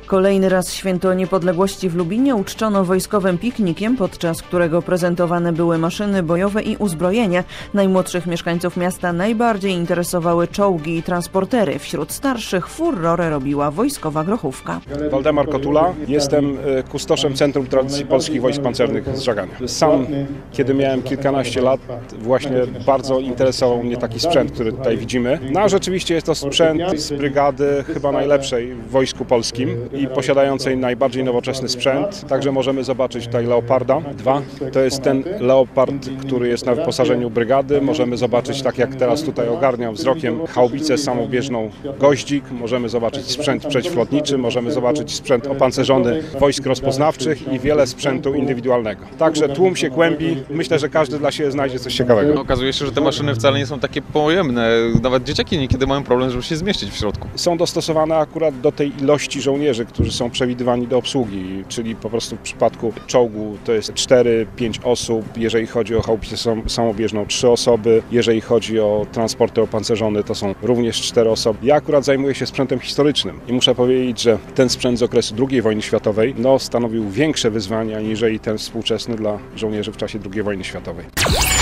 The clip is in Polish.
Kolejny raz Święto Niepodległości w Lubinie uczczono wojskowym piknikiem, podczas którego prezentowane były maszyny bojowe i uzbrojenie. Najmłodszych mieszkańców miasta najbardziej interesowały czołgi i transportery. Wśród starszych furorę robiła wojskowa grochówka. Waldemar Kotula, jestem kustoszem Centrum Tradycji Polskich Wojsk Pancernych z Żagania. Sam, kiedy miałem kilkanaście lat, właśnie bardzo interesował mnie taki sprzęt, który tutaj widzimy. No a rzeczywiście jest to sprzęt z brygady chyba najlepszej w Wojsku Polskim i posiadającej najbardziej nowoczesny sprzęt. Także możemy zobaczyć tutaj Leoparda 2. To jest ten Leopard, który jest na wyposażeniu brygady. Możemy zobaczyć, tak jak teraz tutaj ogarniam wzrokiem, haubicę samobieżną Goździk. Możemy zobaczyć sprzęt przeciwlotniczy, możemy zobaczyć sprzęt opancerzony wojsk rozpoznawczych i wiele sprzętu indywidualnego. Także tłum się kłębi. Myślę, że każdy dla siebie znajdzie coś ciekawego. Okazuje się, że te maszyny wcale nie są takie pojemne. Nawet dzieciaki niekiedy mają problem, żeby się zmieścić w środku. Są dostosowane akurat do tej ilości żołnierzy, którzy są przewidywani do obsługi, czyli po prostu w przypadku czołgu to jest 4-5 osób, jeżeli chodzi o haubicę samobieżną 3 osoby, jeżeli chodzi o transporty opancerzone to są również 4 osoby. Ja akurat zajmuję się sprzętem historycznym i muszę powiedzieć, że ten sprzęt z okresu II wojny światowej stanowił większe wyzwania niżeli ten współczesny dla żołnierzy w czasie II wojny światowej.